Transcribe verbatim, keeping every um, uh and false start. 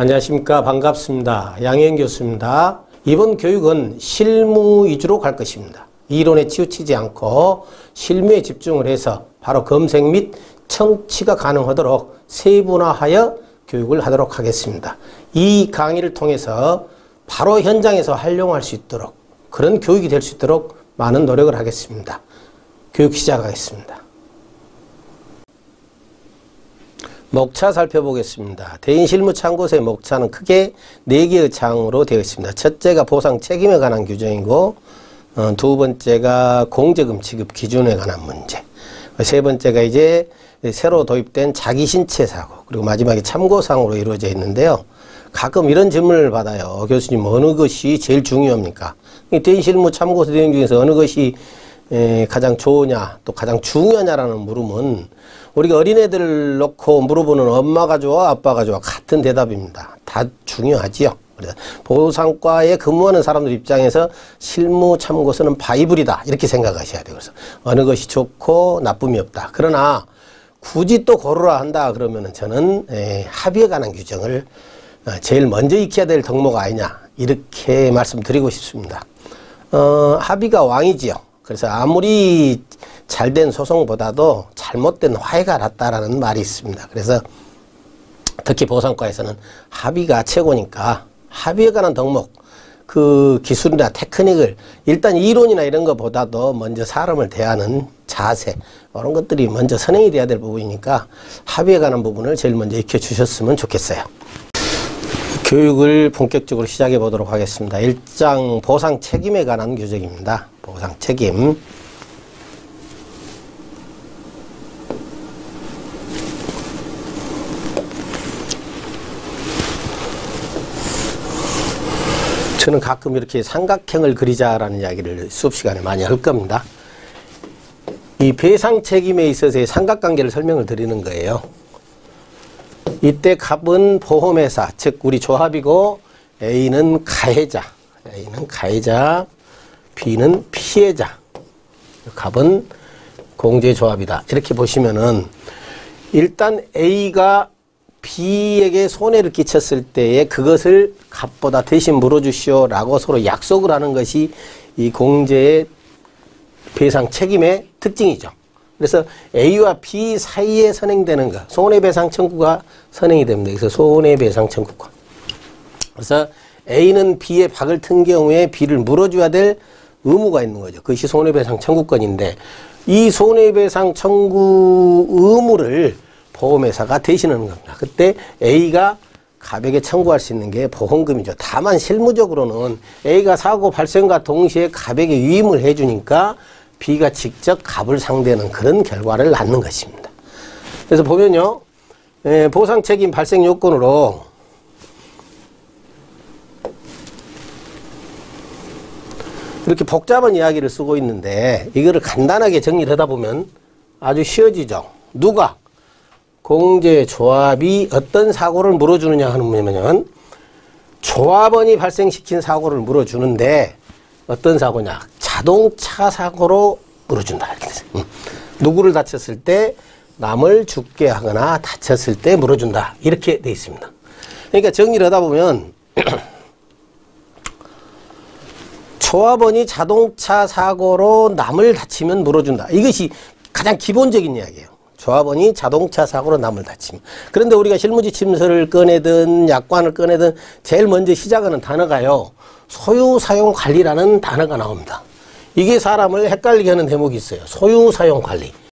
안녕하십니까. 반갑습니다. 양희은 교수입니다. 이번 교육은 실무 위주로 갈 것입니다. 이론에 치우치지 않고 실무에 집중을 해서 바로 검색 및 청취가 가능하도록 세분화하여 교육을 하도록 하겠습니다. 이 강의를 통해서 바로 현장에서 활용할 수 있도록 그런 교육이 될 수 있도록 많은 노력을 하겠습니다. 교육 시작하겠습니다. 목차 살펴보겠습니다. 대인실무참고서의 목차는 크게 네 개의 창으로 되어 있습니다. 첫째가 보상 책임에 관한 규정이고 어, 두 번째가 공제금 지급 기준에 관한 문제, 세 번째가 이제 새로 도입된 자기신체 사고, 그리고 마지막에 참고사항으로 이루어져 있는데요. 가끔 이런 질문을 받아요. 교수님, 어느 것이 제일 중요합니까? 대인실무참고서 내용 중에서 어느 것이 에, 가장 좋으냐, 또 가장 중요하냐라는 물음은 우리가 어린애들 놓고 물어보는 엄마가 좋아, 아빠가 좋아 같은 대답입니다. 다 중요하지요. 그래서 보상과에 근무하는 사람들 입장에서 실무참고서는 바이블이다 이렇게 생각하셔야 돼요. 그래서 어느 것이 좋고 나쁨이 없다. 그러나 굳이 또 고르라 한다 그러면은 저는 에, 합의에 관한 규정을 제일 먼저 익혀야 될 덕목 아니냐 이렇게 말씀드리고 싶습니다. 어, 합의가 왕이지요. 그래서 아무리 잘된 소송보다도 잘못된 화해가 낫다라는 말이 있습니다. 그래서 특히 보상과에서는 합의가 최고니까 합의에 관한 덕목, 그 기술이나 테크닉을 일단 이론이나 이런 것보다도 먼저 사람을 대하는 자세, 이런 것들이 먼저 선행이 돼야 될 부분이니까 합의에 관한 부분을 제일 먼저 익혀주셨으면 좋겠어요. 교육을 본격적으로 시작해 보도록 하겠습니다. 일 장 보상 책임에 관한 규정입니다. 보상 책임. 저는 가끔 이렇게 삼각형을 그리자라는 이야기를 수업 시간에 많이 할 겁니다. 이 배상 책임에 있어서의 삼각관계를 설명을 드리는 거예요. 이때 갑은 보험회사, 즉 우리 조합이고 A는 가해자, A는 가해자, B는 피해자, 갑은 공제조합이다. 이렇게 보시면은 일단 A가 B에게 손해를 끼쳤을 때에 그것을 갑보다 대신 물어주시오 라고 서로 약속을 하는 것이 이 공제의 배상 책임의 특징이죠. 그래서 A와 B 사이에 선행되는 것, 손해배상 청구가 선행이 됩니다. 그래서 손해배상 청구권. 그래서 A는 B의 박을 튼 경우에 B를 물어줘야 될 의무가 있는 거죠. 그것이 손해배상 청구권인데 이 손해배상 청구 의무를 보험회사가 대신하는 겁니다. 그때 A가 갑에게 청구할 수 있는 게 보험금이죠. 다만 실무적으로는 A가 사고 발생과 동시에 갑에게 위임을 해주니까 B가 직접 갑을 상대하는 그런 결과를 낳는 것입니다. 그래서 보면요, 에, 보상책임 발생 요건으로 이렇게 복잡한 이야기를 쓰고 있는데 이거를 간단하게 정리를 하다 보면 아주 쉬워지죠. 누가? 공제조합이 어떤 사고를 물어주느냐 하는 뭐냐면 조합원이 발생시킨 사고를 물어주는데 어떤 사고냐? 자동차 사고로 물어준다. 이렇게 됐어요. 음. 누구를 다쳤을 때 남을 죽게 하거나 다쳤을 때 물어준다. 이렇게 돼 있습니다. 그러니까 정리를 하다 보면 조합원이 자동차 사고로 남을 다치면 물어준다. 이것이 가장 기본적인 이야기예요. 조합원이 자동차 사고로 남을 다치면. 그런데 우리가 실무지침서를 꺼내든 약관을 꺼내든 제일 먼저 시작하는 단어가요. 소유사용관리라는 단어가 나옵니다. 이게 사람을 헷갈리게 하는 대목이 있어요. 소유사용관리.